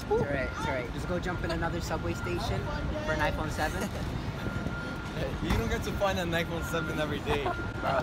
alright, it's alright. Just go jump in another subway station for an iPhone 7. You don't get to find an iPhone 7 every day.